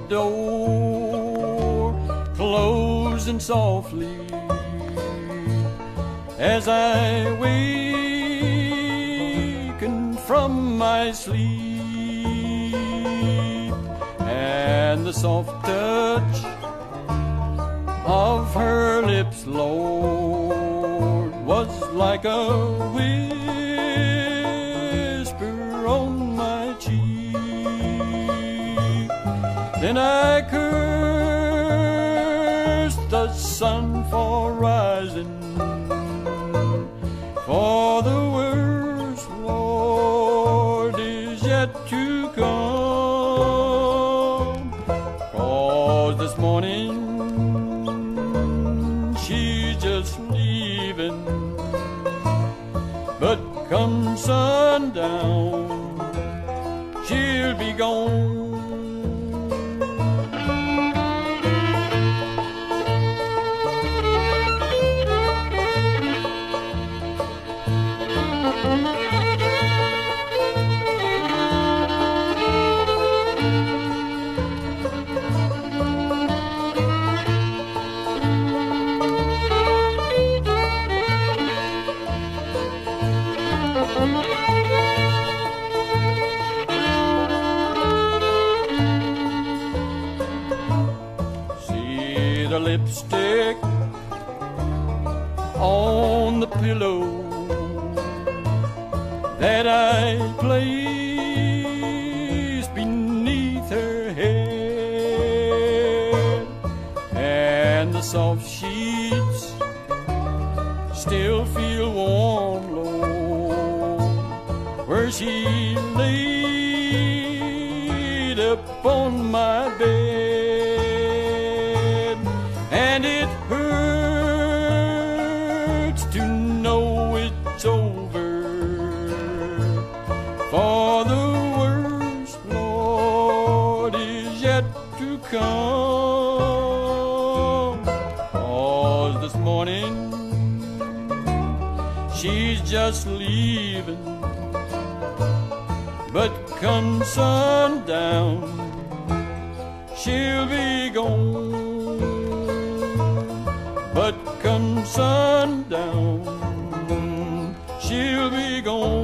door closing softly as I waken from my sleep, and the soft touch of her lips, Lord, was like a whisper on my cheek. Then I cursed the sun for rising, for the worst, Lord, is yet to come. 'Cause this morning she's just leaving, but come sundown she'll be gone. See the lipstick on the pillow that I placed beneath her head, and the soft sheets still feel warm, Lord, where she laid upon my bed. And it hurts to know it's over, for the worst, Lord, is yet to come. 'Cause this morning she's just leaving, but come sundown she'll be gone. But come sundown she'll be gone.